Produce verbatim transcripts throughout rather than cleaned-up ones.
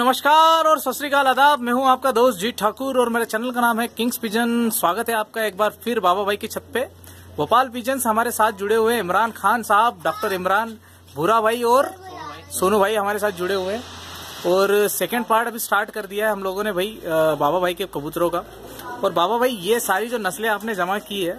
नमस्कार और सत श्री अकाल, आदाब। मैं हूं आपका दोस्त जी ठाकुर और मेरे चैनल का नाम है किंग्स पिजन। स्वागत है आपका एक बार फिर बाबा भाई की छत पे। भोपाल पिजन्स हमारे साथ जुड़े हुए हैं इमरान खान साहब, डॉक्टर इमरान, भूरा भाई और सोनू भाई हमारे साथ जुड़े हुए हैं। और सेकंड पार्ट अभी स्टार्ट कर दिया है हम लोगों ने भाई बाबा भाई के कबूतरों का। और बाबा भाई ये सारी जो नस्लें आपने जमा की है,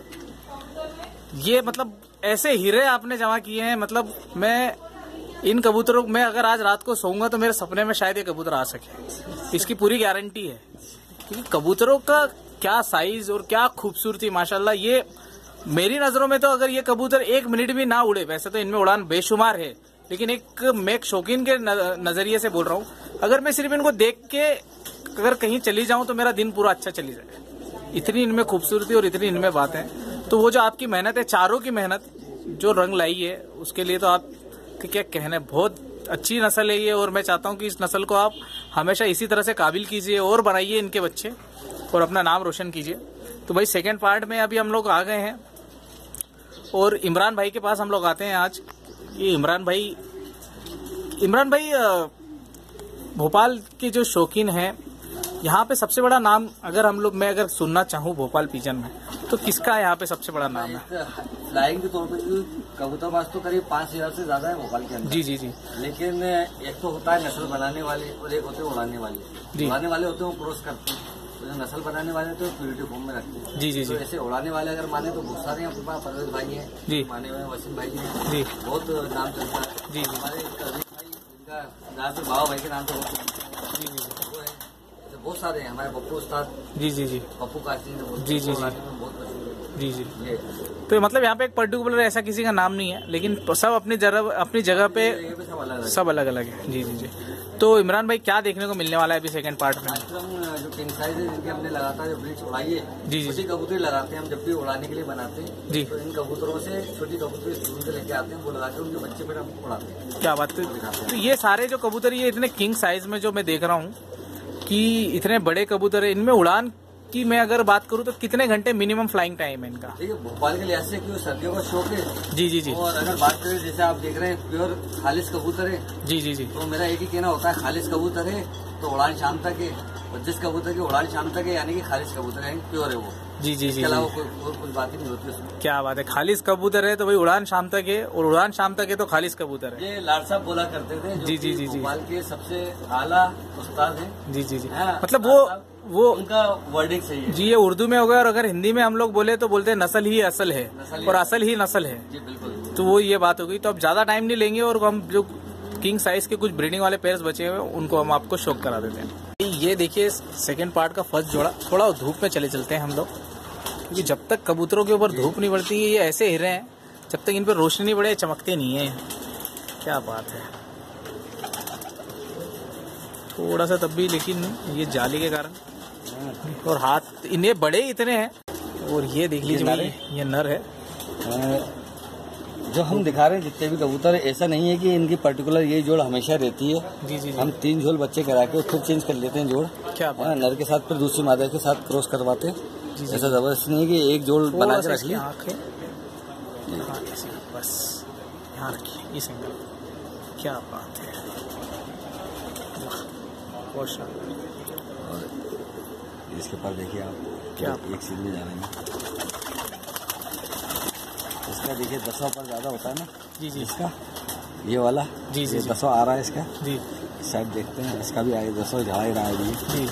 ये मतलब ऐसे हीरे आपने जमा किए हैं। मतलब मैं इन कबूतरों में अगर आज रात को सोऊंगा तो मेरे सपने में शायद ये कबूतर आ सके, इसकी पूरी गारंटी है। क्योंकि कबूतरों का क्या साइज और क्या खूबसूरती माशाल्लाह। ये मेरी नजरों में तो अगर ये कबूतर एक मिनट भी ना उड़े, वैसे तो इनमें उड़ान बेशुमार है, लेकिन एक मैं एक शौकीन के नजरिए से बोल रहा हूँ, अगर मैं सिर्फ इनको देख के अगर कहीं चली जाऊं तो मेरा दिन पूरा अच्छा चली जाए। इतनी इनमें खूबसूरती और इतनी इनमें बात है। तो वो जो आपकी मेहनत है, चारों की मेहनत जो रंग लाई है, उसके लिए तो आप कि क्या कहने, बहुत अच्छी नस्ल है ये। और मैं चाहता हूं कि इस नस्ल को आप हमेशा इसी तरह से काबिल कीजिए और बनाइए इनके बच्चे और अपना नाम रोशन कीजिए। तो भाई सेकंड पार्ट में अभी हम लोग आ गए हैं और इमरान भाई के पास हम लोग आते हैं आज। ये इमरान भाई इमरान भाई भोपाल के जो शौकीन हैं, यहाँ पे सबसे बड़ा नाम अगर हम लोग मैं अगर सुनना चाहूँ भोपाल पिजन में, तो किसका यहाँ पे सबसे बड़ा नाम है? फ्लाइंग के तौर पर कबूतरबाज तो करीब पाँच हजार से ज्यादा है भोपाल के अंदर। जी जी जी। लेकिन एक तो होता है नस्ल बनाने वाले और एक होते हैं उड़ाने वाले। उड़ाने वाले होते हैं वो क्रॉस करते हैं, तो नस्ल बनाने वाले तो प्यूरिटी फॉर्म में रखते हैं। जी जी जी। तो ऐसे उड़ाने वाले अगर माने तो बहुत सारे अपने पास परवेज भाई हैं जी, माने हुए वसीम भाई हैं जी, बहुत नाम चलता है जी। हमारे भाई इनका ज्यादातर बाबा भाई के नाम से बहुत जी जी वो है, बहुत सारे हैं हमारे पप्पू उस्ताद जी जी जी, पप्पू काशी जी जी बहुत जी जी। तो मतलब यहाँ पे एक पर्टिकुलर ऐसा किसी का नाम नहीं है, लेकिन सब अपनी जगह अपनी जगह पे सब अलग अलग है। जी जी जी। तो इमरान भाई क्या देखने को मिलने वाला है अभी सेकंड पार्ट में? जो किंग साइज है जिनके हमने लगातार जो ब्रीच उड़ाई है जी जी, कबूतर लगाते हैं हम जब भी उड़ाने के लिए बनाते हैं जी। तो इन कबूतरों से छोटी कबूतर स्कूल से लेके आते हैं, वो लगा के उनके बच्चे पर हम उड़ाते हैं। क्या बात है। तो ये सारे जो कबूतर ये इतने किंग साइज में जो मैं देख रहा हूँ कि इतने बड़े कबूतर है, इनमें उड़ान की मैं अगर बात करूं तो कितने घंटे मिनिमम फ्लाइंग टाइम है इनका? देखिए भोपाल के लिहाज से क्यों सर्दियों का शौक है जी जी जी। और अगर बात करें जैसे आप देख रहे हैं प्योर खालिश कबूतर है जी जी जी, तो मेरा एक ही कहना होता है खालिश कबूतर है तो उड़ान शाम तक है, और जिस कबूतर की उड़ान शाम तक है यानी कि खालिश कबूतर है, प्योर है वो जी जी जी। अलावा कोई बात ही नहीं होती उसमें। क्या बात है, खालिश कबूतर है तो भाई उड़ान शाम तक है, और उड़ान शाम तक है तो खालिश कबूतर है। ये लाड साहब बोला करते थे जी जी जी, भोपाल के सबसे आला उस्ताद है जी जी जी। मतलब वो वो उनका वर्डिंग सही है जी। ये उर्दू में हो गया और अगर हिंदी में हम लोग बोले तो बोलते हैं नस्ल ही असल है और असल ही नस्ल है जी, बिल्कुल। तो वो ये बात हो गई। तो अब ज्यादा टाइम नहीं लेंगे और हम जो किंग साइज के कुछ ब्रीडिंग वाले पेयर्स बचे हुए उनको हम आपको शौक करा देते हैं। ये देखिए सेकंड पार्ट का फर्स्ट जोड़ा, थोड़ा धूप में चले चलते हैं हम लोग, क्योंकि जब तक कबूतरों के ऊपर धूप नहीं पड़ती है, ये ऐसे हीरे हैं जब तक इन पर रोशनी नहीं पड़े चमकते नहीं है। क्या बात है। थोड़ा सा तब भी, लेकिन ये जाली के कारण और हाथ इन्हें बड़े इतने हैं। और ये देख लीजिए भाई, ये नर है। जो हम दिखा रहे हैं जितने भी कबूतर है, ऐसा नहीं है कि इनकी पर्टिकुलर ये जोड़ हमेशा रहती है जी जी जी। हम तीन झोल बच्चे करा के फिर चेंज कर लेते हैं जोड़। क्या बात है। नर के साथ फिर दूसरी मादा के साथ क्रॉस करवाते हैं। ऐसा जबरदस्त नहीं है कि एक जोड़ बना के रख ली। बस यहाँ रखिए इस एंगल। क्या बात है, बहुत शानदार। इसके पर देखिए आप क्या एक सीध में जा रहे हैं, इसका देखिए दसवां पर ज्यादा होता है ना जी जी। इसका ये वाला जी जी दसवां आ रहा है इसका जी। साइड देखते हैं, इसका भी आगे दसवां जा ही रहा है जी।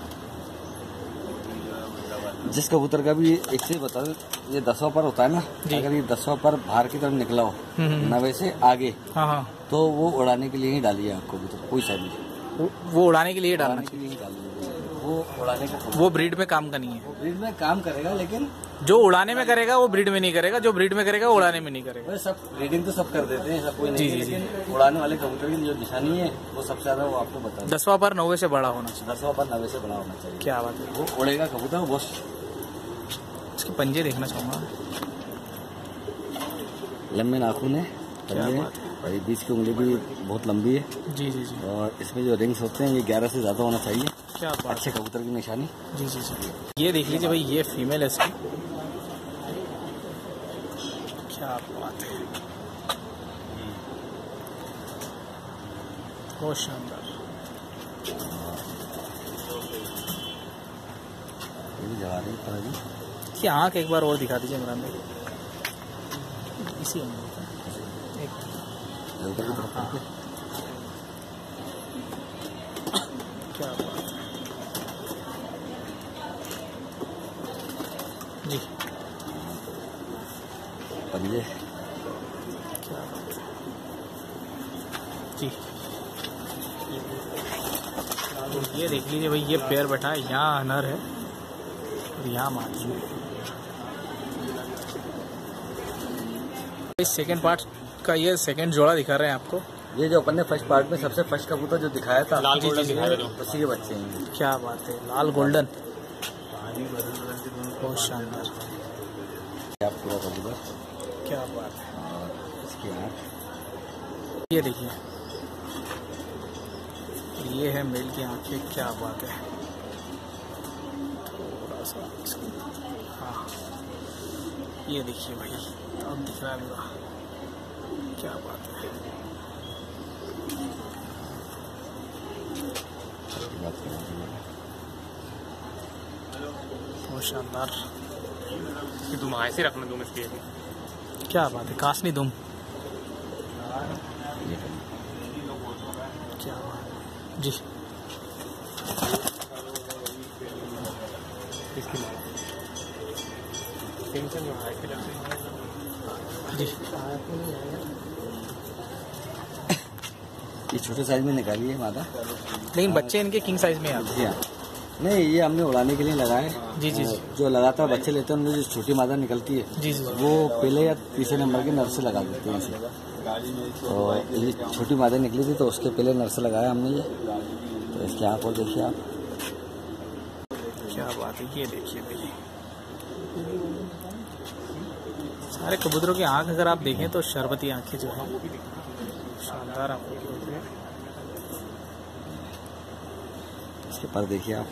जिस कबूतर का भी एक से बता दो, ये दसवां पर होता है ना, अगर ये दसवां पर बाहर की तरफ निकला हो नवे से आगे, हाँ हाँ, तो वो उड़ाने के लिए ही डालिए आप कबूतर, कोई सा भी वो उड़ाने के लिए डालना के लिए ही डालिए। वो उड़ाने का वो ब्रीड में काम का नहीं है। वो ब्रीड में काम करेगा, लेकिन जो उड़ाने में करेगा वो ब्रीड में नहीं करेगा, जो ब्रीड में करेगा उड़ाने में नहीं करेगा। सब ब्रीडिंग तो सब कर देते हैं, सब कोई नहीं है, लेकिन उड़ाने वाले कबूतर की जो निशानी है वो सबसे ज्यादा वो आपको बता दें। दसवां पर नवे से बड़ा होना चाहिए। दसवां पर नवे से बड़ा होना चाहिए। क्या बात है। वो उड़ेगा कबूतर वो। इसके पंजे देखना चाहूंगा, लंबे नाखून है पंजे, और ये बीच की उंगली भी बहुत लंबी है जी जी जी। और इसमें जो रिंग्स होते हैं ये ग्यारह से ज्यादा होना चाहिए। क्या बात। अच्छे कबूतर की निशानी जी जी जी। ये देख लीजिए भाई, ये फीमेल है इसकी। क्या बात है, बहुत शानदार। लगा रही है कि आँख एक बार और दिखा दीजिए इमरान भाई, इसी में एक हाँ। क्या बात है जी, पंजे क्या बात है जी। तो ये देख लीजिए भाई, ये पैर बैठा है, यहाँ नर है और यहाँ मादी है। इस सेकेंड पार्ट का ये सेकेंड जोड़ा दिखा रहे हैं आपको। ये जो अपन ने फर्स्ट पार्ट में सबसे फर्स्ट कबूतर जो दिखाया था, लाल गोल्डन दिखाया था, उसी के बच्चे हैं। क्या बात है, लाल गोल्डन, बहुत शानदार। आप पूरा कबूतर, क्या बात है। और इसकी आँख ये देखिए, ये है मेल की आँखें, क्या बात है। थोड़ा सा हाँ, ये देखिए भाई, अब दिख रहा है पूरा, क्या बात है। बहुत शानदार। दुम ऐसे रखना, दुम इसकी क्या बात है, कासनी दुम, क्या बात है जी। इसकी जी ये छोटे साइज में निकाली है मादा, लेकिन बच्चे इनके किंग साइज में आते हैं। नहीं, ये हमने उड़ाने के लिए लगाए। जी जी जी, जो लगातार बच्चे लेते हैं उनमें जो छोटी मादा निकलती है, जी जी, वो पहले या तीसरे नंबर के नर से लगा देते हैं इसे। और ये छोटी मादा निकली थी तो उसके पहले नर से लगाया हमने ये। तो इसके आँख और देखिए आप, क्या बात है। ये देखिए भाई, सारे कबूतरों की आंख अगर आप देखें तो शरबती आंखें जो है शानदार आंखों की होती है। इसके पर देखिए आप,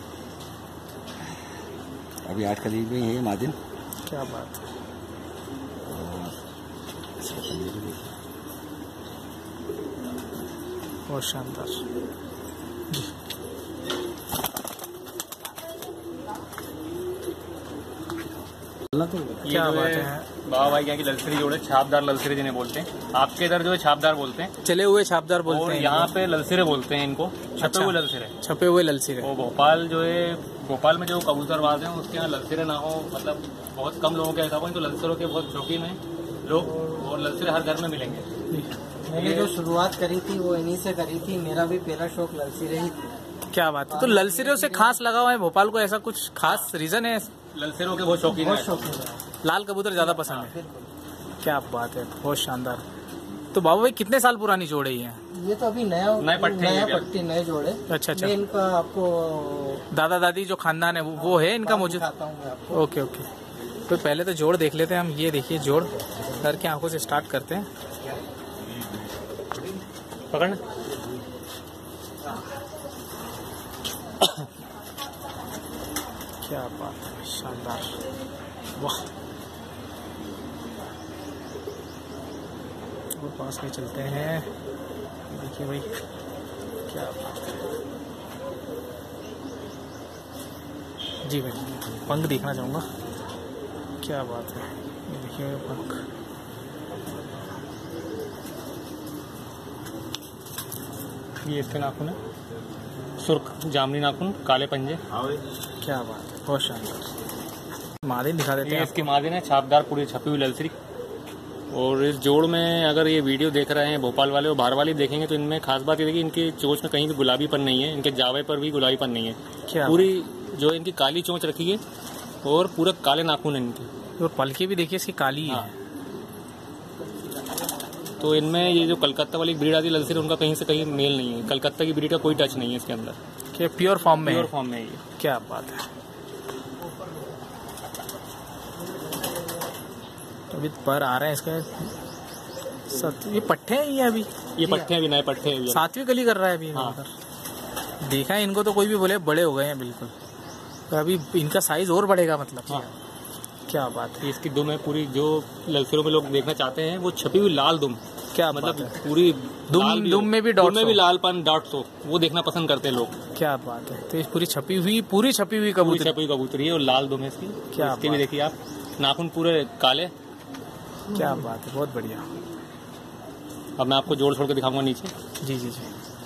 अभी आठ करीब में है मादिन, क्या बात है। और इसके पंजे भी देखिए, बहुत शानदार जी। तो क्या बात है। बाबा भाई यहाँ की ललसरी जोड़े, छापदार ललसरी जिन्हें बोलते हैं। आपके इधर जो है छापदार बोलते हैं, चले हुए छापदार बोलते और हैं। यहाँ पे ललसिरे बोलते हैं इनको, छपे हुए ललसिरे। छपे हुए ललसिरे। और भोपाल जो है, भोपाल में जो कबूतरबाज हैं उसके यहाँ ललसिरे ना हो, मतलब बहुत कम लोगों के ऐसा हो, तो ललसिरों के बहुत शौकीन हैं लोग, और ललसिरे हर घर में मिलेंगे। मैंने जो शुरुआत करी थी वो इन्हीं से करी थी, मेरा भी पहला शौक ललसिरे ही थी। क्या बात है। तो ललसिरों से खास लगा हुआ है भोपाल को, ऐसा कुछ खास रीजन है? ललसिरों के बहुत शौकीन बहुत है, शौकीन है, लाल कबूतर ज्यादा पसंद है। क्या बात है, बहुत शानदार। तो बाबू भाई कितने साल पुरानी जोड़े ही हैं? ये तो अभी नया नए पट्टे नया हैं पट्टी नए जोड़े। अच्छा अच्छा, इनका आपको दादा दादी जो खानदान है वो, वो है इनका मौजूद। दिखाता हूँ मैं आपको। ओके ओके, तो पहले तो जोड़ देख लेते हैं हम। ये देखिए जोड़, घर की आंखों से स्टार्ट करते हैं। पकड़ना। क्या बात है, शानदार, वाह। और पास में चलते हैं, देखिए भाई, क्या बात है जी भाई। पंख देखना चाहूँगा, क्या बात है। ये देखिए पंख, ये इसके नाखून है, सुर्ख जामनी नाखून, काले पंजे। क्या बात है, बहुत शानदार। मादिन दिखा देते ये हैं इसकी मादिन है, छापदार पूरी छपी हुई ललसरी। और इस जोड़ में अगर ये वीडियो देख रहे हैं भोपाल वाले और बाहर वाले देखेंगे तो इनमें खास बात ये है कि इनकी चोंच में कहीं भी गुलाबीपन नहीं है, इनके जावे पर भी गुलाबीपन नहीं है। क्या पूरी जो इनकी काली चोंच रखी है और पूरा काले नाखून है इनके, और पलके भी देखिए इसकी काली हाँ। है। तो इनमें ये जो कलकत्ता वाली ब्रीड आती है ललसरी, उनका कहीं से कहीं मेल नहीं है। कलकत्ता की ब्रीड का कोई टच नहीं है इसके अंदर, कि प्योर फॉर्म में प्योर है। फॉर्म में है ये। क्या बात है। तो अभी पर आ रहे हैं इसका सत, ये पट्टे हैं ये अभी, ये पट्टे हैं, अभी नए पट्टे हैं। सातवीं कली कर रहा है अभी। हाँ। उधर देखा है इनको तो कोई भी बोले बड़े हो गए हैं बिल्कुल, तो अभी इनका साइज और बढ़ेगा मतलब। हाँ। क्या बात है। इसकी दुम है पूरी, जो ललसरों में लोग देखना चाहते हैं वो छपी हुई लाल दुम, क्या मतलब बात है। पूरी दुम लाल भी दुम हो, में भी दुम डॉट्स में भी हो। लालपन डॉट्स हो, वो देखना पसंद करते हैं लोग। क्या बात है। तो ये पूरी छपी हुई पूरी छपी हुई पूरी कबूतरी। छपी कबूतरी है और लाल दुम है इसकी। क्या इसके भी बात। देखिए आप, नाखून पूरे काले। क्या बात है, बहुत बढ़िया। अब मैं आपको जोड़ छोड़ के दिखाऊंगा नीचे। जी जी जी।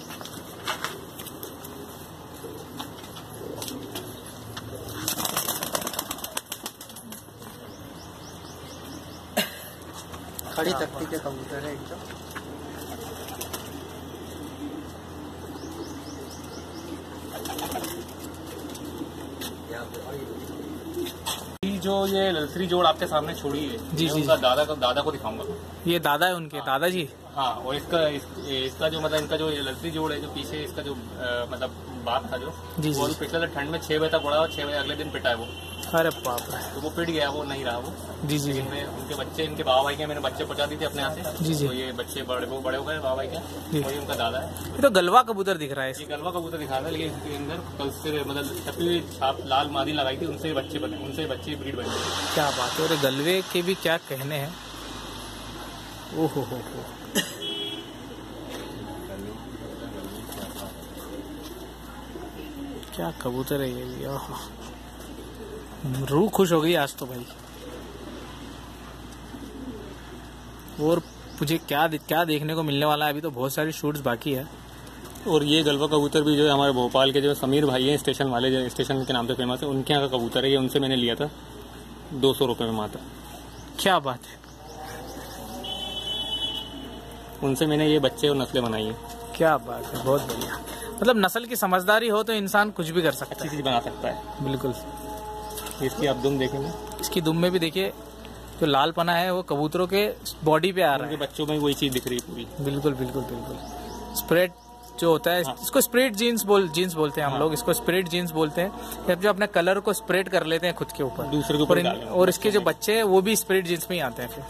खड़ी तख्ती के कबूतर है एकदम। जो ये ललसरी जोड़ आपके सामने छोड़ी है, जी, मैं जी, उनका दादा को दादा को दिखाऊंगा। ये दादा है उनके, दादाजी। हाँ, और इसका इस, इसका जो मतलब इनका जो ये ललसरी जोड़ है, जो पीछे इसका जो आ, मतलब बाप था जो, जी, वो जी। पिछले ठंड में छह बजे तक पड़ा और छह बजे अगले दिन पिटा है वो। अरे बाप रे। तो वो पिट गया, वो नहीं रहा वो। जी जी जी। इनमें उनके बच्चे, इनके बाबा भाई के मैंने बच्चे पहुंचा दी थी अपने यहाँ से। जी, जी। तो ये बच्चे बड़े वो बड़े हो गए बाबा भाई जी। के, वही उनका दादा है। ये तो गलवा कबूतर दिख रहा है। ये गलवा कबूतर दिखा रहा है, लेकिन इसके अंदर कल से मतलब छपी हुई छाप लाल मादी लगाई थी, उनसे बच्चे बने, उनसे बच्चे ब्रीड बने। क्या बात है। और गलवे के भी क्या कहने हैं। ओहो हो हो। क्या कबूतर है ये भी। ओहो, रूह खुश हो गई आज तो भाई। और मुझे क्या क्या देखने को मिलने वाला है, अभी तो बहुत सारी शूट्स बाकी है। और ये गलवा कबूतर भी जो है हमारे भोपाल के जो समीर भाई हैं, स्टेशन वाले, जो स्टेशन के नाम से फेमस है, उनके यहाँ का कबूतर है। ये उनसे मैंने लिया था दो सौ रुपये में मात्र। क्या बात है। उनसे मैंने ये बच्चे और नस्लें बनाई है। क्या बात है, बहुत बढ़िया। मतलब नस्ल की समझदारी हो तो इंसान कुछ भी कर सकता अच्छी है। चीज़ बना सकता है। बिल्कुल। इसकी आप दुम देखेंगे, इसकी दुम में भी देखिए जो लाल पना है वो कबूतरों के बॉडी पे आ रहा उनके है। बच्चों में वही चीज़ दिख रही है पूरी। बिल्कुल बिल्कुल बिल्कुल। स्प्रेड जो होता है, हाँ। इसको स्प्रेड जीन्स बोल जीन्स बोलते हैं हम हाँ। लोग, इसको स्प्रेड जीन्स बोलते हैं। जब जो अपने कलर को स्प्रेड कर लेते हैं खुद के ऊपर, दूसरे के और, ऊपर इन- डालें। और इसके जो बच्चे हैं वो भी स्प्रेड जीन्स में ही आते हैं फिर।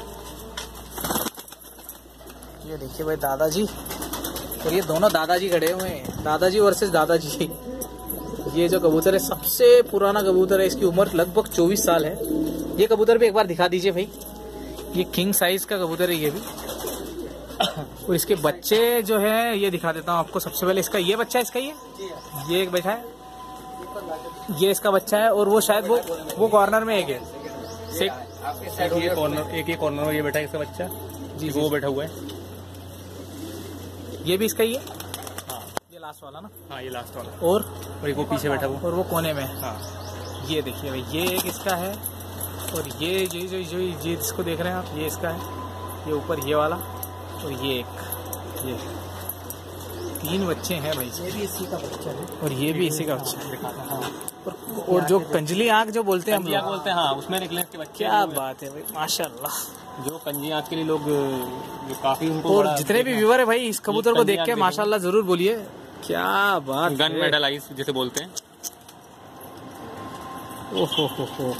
ये देखिए भाई दादाजी, और ये दोनों दादाजी खड़े हुए हैं, दादाजी वर्सेस दादाजी। ये जो कबूतर है सबसे पुराना कबूतर है, इसकी उम्र लगभग चौबीस साल है। ये कबूतर भी एक बार दिखा दीजिए भाई। ये किंग साइज का कबूतर है ये भी। और इसके बच्चे जो है ये दिखा देता हूँ आपको। सबसे पहले इसका ये बच्चा है, इसका ये ये एक बैठा है, ये इसका बच्चा है। और वो शायद वो वो कॉर्नर में एक है, एक एक ये कॉर्नर, एक एक कॉर्नर में ये बैठा है इसका बच्चा जी, वो बैठा हुआ है। ये भी इसका ही है। हाँ ये लास्ट वाला ना। हाँ, ये लास्ट वाला। और और एक वो पीछे बैठा हुआ। और वो कोने में। हाँ, ये देखिए भाई, ये एक इसका है। और ये जो जो जो ये इसको देख रहे हैं आप, ये इसका है। ये ऊपर ये वाला, और ये एक, ये तीन बच्चे हैं भाई। ये भी इसी का बच्चा है। और ये भी इसी का बच्चा है। दिखाता हूँ। हाँ, और, और जो कंजली आंख जो बोलते हैं हम कंजिया लोग, बोलते हैं। हाँ, उसमें निकले इसके बच्चे। क्या बात है भाई, माशाल्लाह। जो कंजी आंख के लिए लोग जो काफी उनको और बड़ा जितने भी व्यूवर है भाई इस कबूतर को देख के माशाल्लाह जरूर बोलिए, क्या बात गन है। मेडल आइस जिसे बोलते हैं। ओहो हो हो।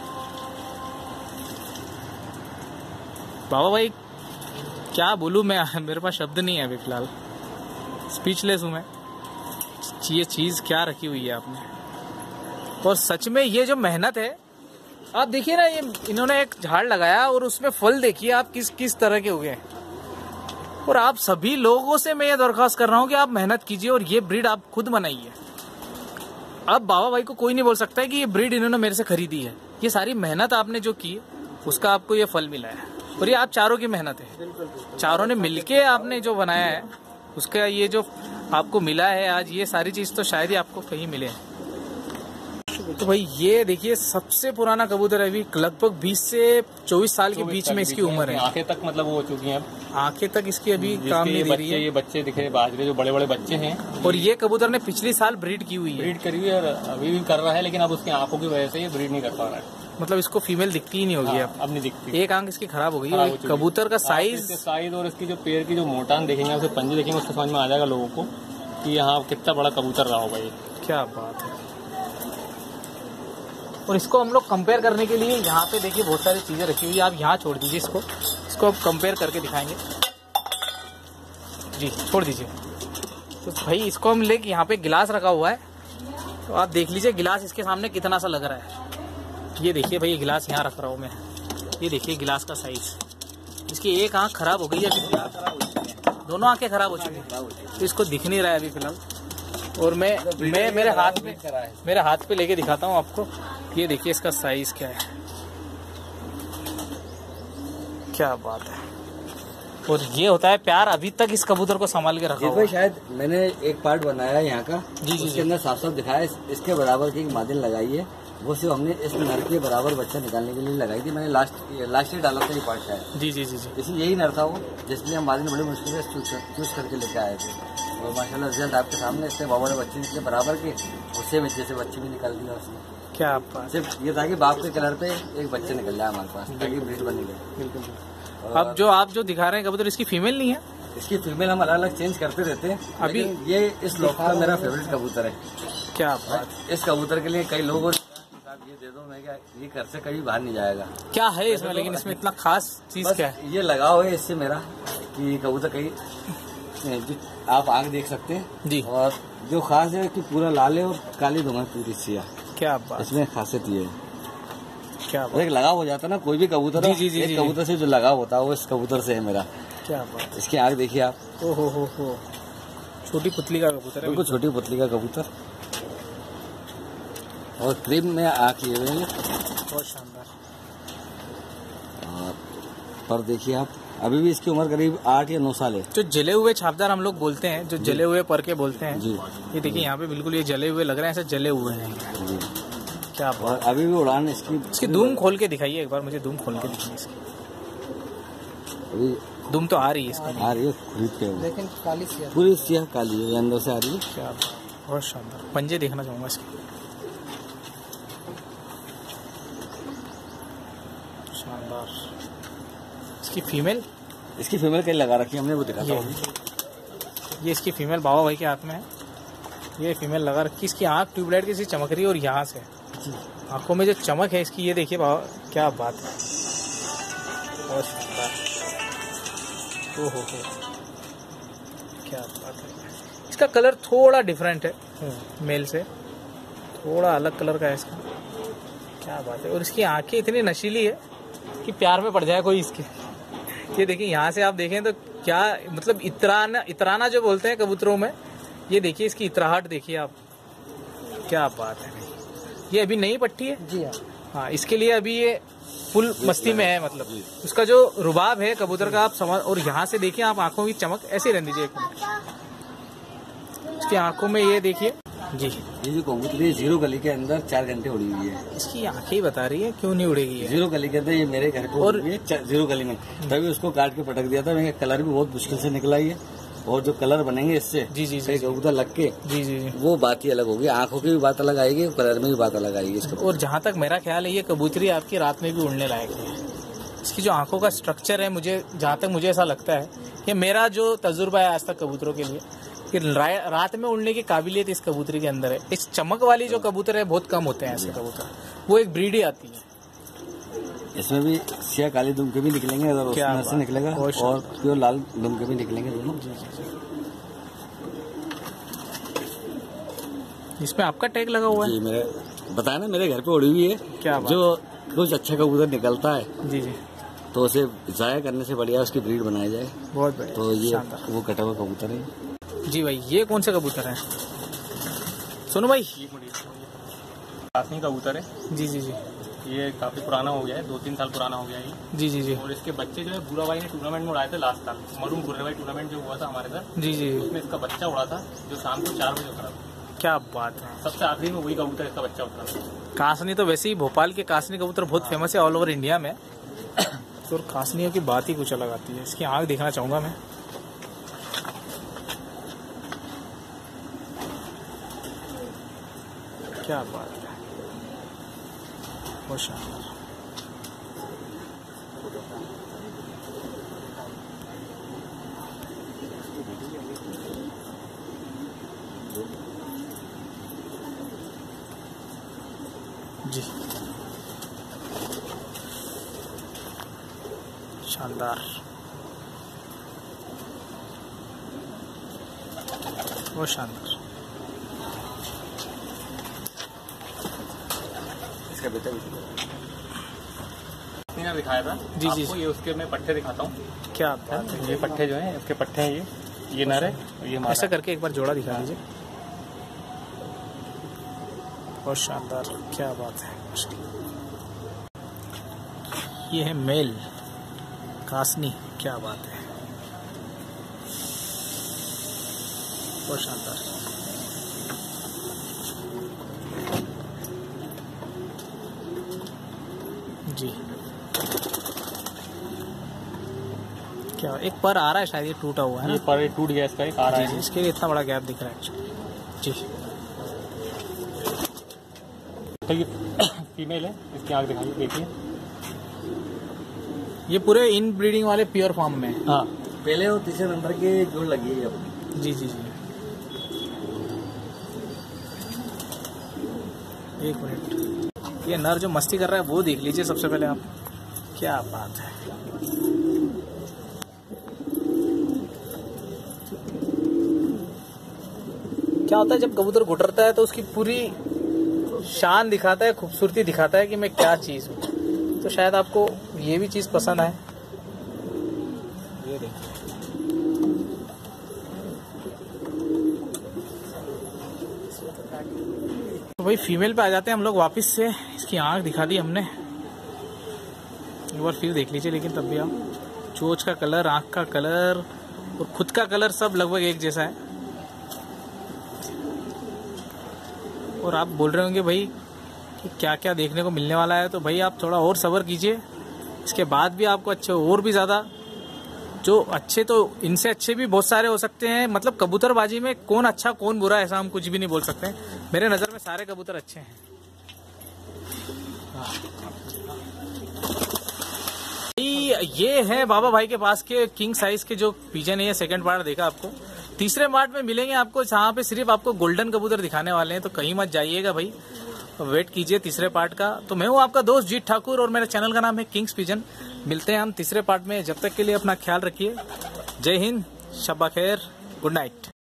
बाबा भाई क्या बोलूं मैं, मेरे पास शब्द नहीं है अभी फिलहाल, स्पीचलेस हूं मैं। ये चीज क्या रखी हुई है आपने। और सच में ये जो मेहनत है, आप देखिए ना, ये इन्होंने एक झाड़ लगाया और उसमें फल देखिए आप किस किस तरह के हुए हैं। और आप सभी लोगों से मैं ये दरख्वास्त कर रहा हूं कि आप मेहनत कीजिए और ये ब्रीड आप खुद बनाइए। अब बाबा भाई को कोई नहीं बोल सकता है कि ये ब्रीड इन्होंने मेरे से खरीदी है। ये सारी मेहनत आपने जो की उसका आपको ये फल मिला है। और ये आप चारों की मेहनत है, चारों ने मिलके आपने जो बनाया है उसका ये जो आपको मिला है आज, ये सारी चीज तो शायद ही आपको कहीं मिले। तो भाई ये देखिए सबसे पुराना कबूतर है, अभी लगभग बीस से चौबीस साल के बीच में इसकी उम्र है। आंखें तक मतलब वो हो चुकी हैं, आंखें तक इसकी अभी काम नहीं दे रही है। ये बच्चे दिखे बाजरे, जो बड़े बड़े बच्चे हैं। और ये कबूतर ने पिछली साल ब्रीड की हुई है, ब्रीड करी हुई है और अभी भी कर रहा है, लेकिन अब उसकी आंखों की वजह से ये ब्रीड नहीं कर पा रहा है। मतलब इसको फीमेल दिखती ही नहीं होगी। हाँ, अब अब नहीं दिखती। एक आंख इसकी खराब हो गई खराब है। हो चुकी कबूतर का है। साइज इसके साइज और इसकी जो पैर की जो मोटान देखेंगे, उसे पंजे देखेंगे, उससे समझ में आ जाएगा लोगों को कि यहाँ कितना बड़ा कबूतर रहा होगा ये। क्या बात है। और इसको हम लोग कंपेयर करने के लिए यहाँ पे देखिए बहुत सारी चीजें रखी हुई है। आप यहाँ छोड़ दीजिए इसको, इसको अब कंपेयर करके दिखाएंगे जी, छोड़ दीजिए। तो भाई इसको हम लेके यहाँ पे गिलास रखा हुआ है, तो आप देख लीजिए गिलास इसके सामने कितना सा लग रहा है। ये देखिए भाई, ये गिलास यहाँ रख रहा हूँ मैं, ये देखिए गिलास का साइज, इसकी एक आंख खराब हो गई है अभी, दोनों आंखें खराब हो चुकी हैं, तो इसको दिख नहीं रहा है अभी फिलहाल। और मैं मैं मेरे हाथ में मेरे हाथ पे लेके दिखाता हूँ आपको। ये देखिए इसका साइज क्या है, क्या बात है। और ये होता है प्यार। अभी तक इस कबूतर को संभाल के रखा हुआ है। शायद मैंने एक पार्ट बनाया यहाँ का, जी जी, उसके अंदर साफ साफ दिखाया इस, इसके बराबर की एक मादिन लगाई है, वो सिर्फ हमने इस नर के बराबर बच्चा निकालने के लिए लगाई थी। मैंने लास्ट लास्ट ईयर डाला था ये पार्ट शायद। जी जी जी जी, इसमें यही नर था वो, जिसमें हम मादिन बड़ी मुश्किल से चूज करके लेके आए थे। और माशाल्लाह रिजल्ट आपके सामने, इससे बड़े बच्चे निकले बराबर के, उससे जैसे बच्चे भी निकाल दिया उसने। क्या बात। सिर्फ ये था कि बाप के कलर पे एक बच्चे निकल जाए हमारे पास, ताकि ब्रीड बनी गई। बिल्कुल। अब जो आप जो दिखा रहे हैं कबूतर, इसकी फीमेल नहीं है? इसकी फीमेल हम अलग अलग चेंज करते रहते हैं। अभी ये इस लोग का मेरा फेवरेट कबूतर है। क्या बात। इस कबूतर के लिए कई लोगों ये दे दो, मैं क्या ये घर से कभी बाहर नहीं जाएगा। क्या है इसमें, लेकिन इसमें इतना खास चीज क्या है? ये लगाव है इससे मेरा कि कबूतर कहीं आप आंख देख सकते हैं जी। और जो खास है कि पूरा लाल है और काली धुआं पूरी सिया। क्या बात। इसमें खासियत ये है। क्या बात। एक लगाव हो जाता है ना कोई भी कबूतर, जी, जी, जी, एक जी, कबूतर से जो लगाव होता है वो इस कबूतर से है मेरा। क्या बात। इसकी आंख देखिए आप, ओ हो हो हो, छोटी पुतली का कबूतर है, बिल्कुल छोटी पुतली का कबूतर। और क्रीम में आंख ये हुई है, बहुत शानदार। और पर देखिए आप, अभी भी इसकी उम्र करीब आठ या नौ साल है। जो जले हुए छापदार हम लोग बोलते हैं, जो जले हुए पर के बोलते हैं जी, ये देखिए यहाँ पे बिल्कुल ये जले हुए लग रहे हैं, ऐसे जले हुए हैं जी। क्या और बात। अभी भी उड़ान इसकी इसकी धूम खोल के दिखाइए एक बार मुझे, धूम खोल के दिखाइए इसकी। अभी धूम तो आ रही है इसका, आ रही है खरीद के, लेकिन काली सिया पूरी सियाह काली है, अंदर से आ रही है। क्या बात। बहुत शानदार। पंजे देखना चाहूंगा इसके, शानदार। इसकी फीमेल इसकी फीमेल कहीं लगा रखी है हमने, वो दिखाता ये, हूँ। ये इसकी फीमेल बाबा भाई के हाथ में है। ये फीमेल लगा रखी, इसकी आंख ट्यूबलाइट की सी चमक रही है, और यहाँ से आंखों में जो चमक है इसकी, ये देखिए बाबा, क्या बात है। बहुत शानदार। ओ हो हो, क्या बात है। इसका कलर थोड़ा डिफरेंट है मेल से, थोड़ा अलग कलर का है इसका। क्या बात है। और इसकी आंखें इतनी नशीली है कि प्यार में पड़ जाए कोई इसके। ये देखिए यहाँ से आप देखें तो क्या मतलब, इतराना इतराना जो बोलते हैं कबूतरों में, ये देखिए इसकी इतराहट देखिए आप। क्या बात है। ये अभी नई पट्टी है जी हाँ। हाँ, इसके लिए अभी ये फुल मस्ती में है, मतलब उसका जो रुबाब है कबूतर का आप समझ। और यहाँ से देखिए आप, आंखों की चमक ऐसे रहने दीजिए एक मिनट, इसकी आंखों में ये देखिए जी। ये जो कबूतरी जीरो गली के अंदर चार घंटे उड़ी हुई है। इसकी आंखें ही बता रही है क्यों नहीं उड़ेगी ये। जीरो गली के अंदर, ये मेरे घर को और और जीरो गली में, तभी उसको काट के पटक दिया था। मेरा कलर भी बहुत मुश्किल से निकला है, और जो कलर बनेंगे इससे जी जी जी कबूतर लग के, जी जी जी, वो बात ही अलग होगी। आंखों की भी बात अलग आएगी, कलर में भी बात अलग आएगी इसके। और जहाँ तक मेरा ख्याल है, ये कबूतरी आपकी रात में भी उड़ने लायक है। इसकी जो आंखों का स्ट्रक्चर है, मुझे जहाँ तक मुझे ऐसा लगता है, ये मेरा जो तजुर्बा है आज तक कबूतरों के लिए, कि रात में उड़ने की काबिलियत इस कबूतरी के अंदर है। इस चमक वाली जो कबूतर है बहुत कम होते हैं ऐसे कबूतर, वो एक ब्रीड ही आती है। इसमें भी सिया काली दुमके भी निकलेंगे, अगर उसमें से निकलेगा, और प्योर लाल दुमके भी निकलेंगे दोनों। इसमें आपका टैग लगा हुआ है? जी, मेरे बताया ना, मेरे घर पे उड़ी हुई है। क्या बात। जो कुछ अच्छा कबूतर निकलता है जी जी, तो उसे जाया करने से बढ़िया उसकी ब्रीड बनाई जाए। बहुत बढ़िया। तो ये वो कटा हुआ कबूतर है। जी भाई, ये कौन से कबूतर है सोनू भाई? कासनी कबूतर है। जी जी जी, ये काफी पुराना हो गया है, दो तीन साल पुराना हो गया है ये। जी जी जी। और इसके बच्चे जो है भूरा भाई ने टूर्नामेंट में उड़ाए थे लास्ट साल, मरून भूरे भाई टूर्नामेंट जो हुआ था हमारे साथ। जी जी, उसमें इसका बच्चा उड़ा था, जो शाम को चार बजे उतरा था। क्या बात है। सबसे आखिरी में वही कबूतर इसका बच्चा उतरा था। कासनी तो वैसे ही भोपाल के कासनी कबूतर बहुत फेमस है ऑल ओवर इंडिया में। तो कासनियों की बात ही कुछ अलग आती है। इसकी आंख देखना चाहूंगा मैं। क्या बात है, बहुत शानदार। जी, शानदार, बहुत शानदार। इसका बेटा भी मैंने दिखाया था जी जी आपको, ये उसके मैं पट्टे दिखाता हूँ। क्या बात है, ये पट्टे जो हैं इसके पट्टे हैं, ये ये नर है और ये मादा। ऐसा करके एक बार जोड़ा दिखा दीजिए। बहुत शानदार, क्या बात है। ये है मेल कासनी, क्या बात है, बहुत शानदार। जी क्या एक पर आ रहा है शायद, ये टूटा हुआ है ना? ये पर टूट गया इसका, एक आ रहा है, इसके लिए इतना बड़ा गैप दिख रहा है एक्चुअली। जी तो ये फीमेल है, इसकी आँख दिखाइए, देखिए। ये पूरे इन ब्रीडिंग वाले प्योर फॉर्म में? हाँ, पहले और तीसरे नंबर के जोड़ लगी है अपनी। जी जी जी एक मिनट, ये नर जो मस्ती कर रहा है वो देख लीजिए सबसे पहले आप, क्या बात है। क्या होता है जब कबूतर घुटरता है तो उसकी पूरी शान दिखाता है, खूबसूरती दिखाता है कि मैं क्या चीज हूँ। तो शायद आपको ये भी चीज पसंद आए। ये देखिए, तो भाई फीमेल पे आ जाते हैं हम लोग वापस से। इसकी आंख दिखा दी हमने, एक बार फिर देख लीजिए। लेकिन तब भी आप, चोंच का कलर, आंख का कलर और खुद का कलर सब लगभग एक जैसा है। और आप बोल रहे होंगे भाई कि क्या क्या देखने को मिलने वाला है, तो भाई आप थोड़ा और सब्र कीजिए, इसके बाद भी आपको अच्छे और भी ज़्यादा, जो अच्छे तो इनसे अच्छे भी बहुत सारे हो सकते हैं। मतलब कबूतरबाजी में कौन अच्छा कौन बुरा ऐसा हम कुछ भी नहीं बोल सकते हैं। मेरे नज़र में सारे कबूतर अच्छे हैं। ये है बाबा भाई के पास के किंग साइज के जो पिजन है। ये सेकंड पार्ट देखा आपको। तीसरे पार्ट में मिलेंगे आपको, जहाँ पे सिर्फ आपको गोल्डन कबूतर दिखाने वाले हैं, तो कहीं मत जाइएगा भाई, वेट कीजिए तीसरे पार्ट का। तो मैं हूँ आपका दोस्त जीत ठाकुर और मेरे चैनल का नाम है किंग्स पिजन। मिलते हैं हम तीसरे पार्ट में, जब तक के लिए अपना ख्याल रखिए। जय हिंद, शब्बा खैर, गुड नाइट।